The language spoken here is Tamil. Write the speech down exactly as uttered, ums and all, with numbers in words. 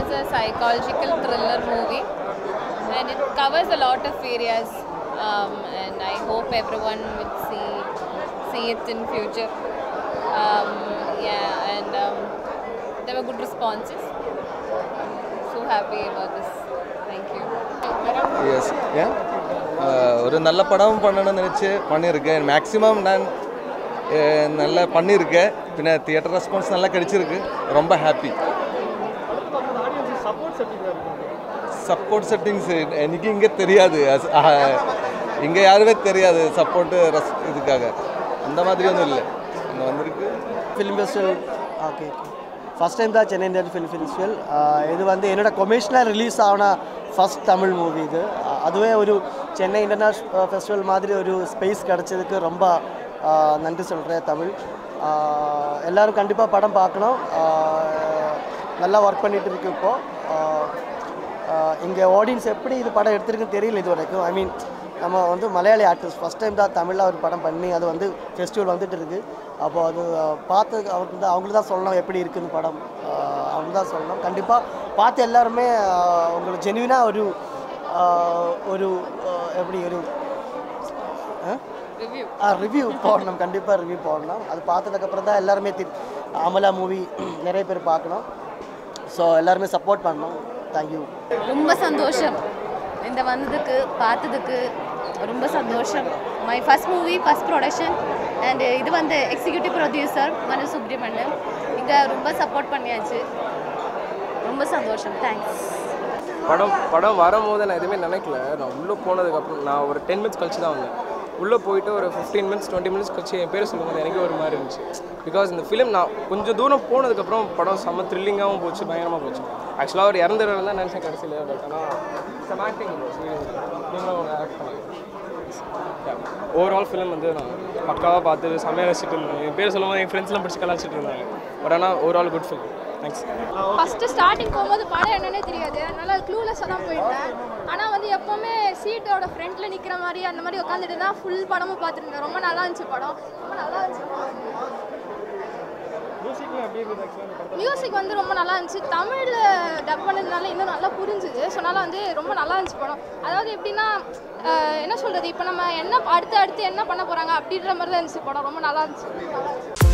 It's a psychological thriller movie and it covers a lot of areas um, and I hope everyone will see see it in future. Um, yeah, and um, there were good responses. So happy about this. Thank you. Yes, yeah. ஒரு நல்ல படம் பண்ணணும்னு நினைச்சு பண்ணியிருக்கேன். மேக்ஸிமம் நான் நல்லா பண்ணியிருக்கேன். பின்ன தியேட்டர் ரெஸ்பான்ஸ் நல்லா கிடைச்சிருக்கு. ரொம்ப ஹாப்பி. சப்போர்ட் செட்டிங்ஸ் எனக்கு இங்கே தெரியாது. இங்கே யாருமே தெரியாது சப்போர்ட்டு ரஸ் இதுக்காக. அந்த மாதிரி ஒன்றும் இல்லை. இங்கே வந்திருக்கு film festival. Okay, first time தான் சென்னை இந்தியன் ஃபிலிம் ஃபெஸ்டிவல். இது வந்து என்னோட கொமர்ஷியலாக ரிலீஸ் ஆன ஃபஸ்ட் தமிழ் மூவி இது. அதுவே ஒரு சென்னை இன்டர்நேஷ்னல் ஃபெஸ்டிவல் மாதிரி ஒரு ஸ்பேஸ் கிடச்சதுக்கு ரொம்ப நன்றி சொல்கிறேன் தமிழ். எல்லோரும் கண்டிப்பாக படம் பார்க்கணும். நல்லா ஒர்க் பண்ணிகிட்டு இருக்கு இப்போது. இங்கே ஆடியன்ஸ் எப்படி இது படம் எடுத்துருக்குன்னு தெரியல இது வரைக்கும். ஐ மீன் நம்ம வந்து மலையாளி ஆர்டிஸ்ட் ஃபஸ்ட் டைம் தான் தமிழில் ஒரு படம் பண்ணி அது வந்து ஃபெஸ்டிவல் வந்துட்டு இருக்குது. அப்போது அது பார்த்து அவருக்கு தான் அவங்களுக்கு தான் சொல்லணும் எப்படி இருக்குதுன்னு படம். அவங்க தான் சொல்லணும். கண்டிப்பாக பார்த்து எல்லாருமே உங்களுக்கு ஜென்யூனாக ஒரு ஒரு எப்படி ஒரு ரிவ்யூ போடணும். கண்டிப்பாக ரிவ்யூ போடணும். அது பார்த்ததுக்கப்புறம் தான் எல்லாருமே தி அமலா மூவி நிறைய பேர் பார்க்கணும். ஸோ எல்லாருமே சப்போர்ட் பண்ணணும். தேங்க்யூ. ரொம்ப சந்தோஷம் இந்த வந்ததுக்கு பார்த்ததுக்கு. ரொம்ப சந்தோஷம். My first movie first production and இது வந்து எக்ஸிக்யூட்டிவ் ப்ரொடியூசர் மனு சுப்ரமணியம். இங்கே ரொம்ப சப்போர்ட் பண்ணியாச்சு. ரொம்ப சந்தோஷம். தேங்க்ஸ். படம் படம் வரும்போது நான் எதுவுமே நினைக்கல. நான் உள்ளே போனதுக்கப்புறம் நான் ஒரு டென் மினிட்ஸ் கழிச்சு தான் வந்தேன். உள்ளே போயிட்டு ஒரு ஃபிஃப்டீன் மினிட்ஸ் டுவெண்ட்டி மினிட்ஸ் கழிச்சு என் பேர் சொல்லும்போது எனக்கு ஒரு மாதிரி இருந்துச்சு. பிகாஸ் இந்த ஃபிலிம் நான் கொஞ்சம் தூரம் போனதுக்கப்புறம் படம் செம்ம த்ரில்லிங்காகவும் போச்சு, பயங்கரமாக போச்சு. ஆக்சுவலாக அவர் இறந்துடுறது தான் நினச்சேன் கடைசியில். பட் ஆனால் சம் ஆக்டிங் நீங்களும் ஆக்ட் பண்ணி ஓவரால் ஃபிலிம் வந்து நான் பக்காவாக பார்த்து செம்மையாக ரசிச்சுட்டு இருந்தேன். என் பேர் சொல்லும்போது என் ஃப்ரெண்ட்ஸ்லாம் பிடிச்சி கலாச்சிட்டு இருந்தாங்க. பட் ஆனால் overall good film. Thanks. First starting போகும்போது படம் என்னன்னே தெரியாது. அதனால க்ளூலெஸ்ஸாக தான் போயிருந்தேன். ஆனால் வந்து எப்போவுமே சீட்டோட ஃப்ரண்ட்டில் நிற்கிற மாதிரி அந்த மாதிரி உட்காந்துட்டு தான் ஃபுல் படமும் பார்த்துருந்தேன். ரொம்ப நல்லா இருந்துச்சு படம். ரொம்ப நல்லா இருந்துச்சு. மியூசிக் வந்து ரொம்ப நல்லா இருந்துச்சு. தமிழில் டப் பண்ணதுனால இன்னும் நல்லா புரிஞ்சுது. ஸோ அதனால் வந்து ரொம்ப நல்லா இருந்துச்சு படம். அதாவது எப்படின்னா என்ன சொல்கிறது, இப்போ நம்ம என்ன அடுத்து அடுத்து என்ன பண்ண போகிறாங்க அப்படின்ற மாதிரி தான் இருந்துச்சு படம். ரொம்ப நல்லா இருந்துச்சு.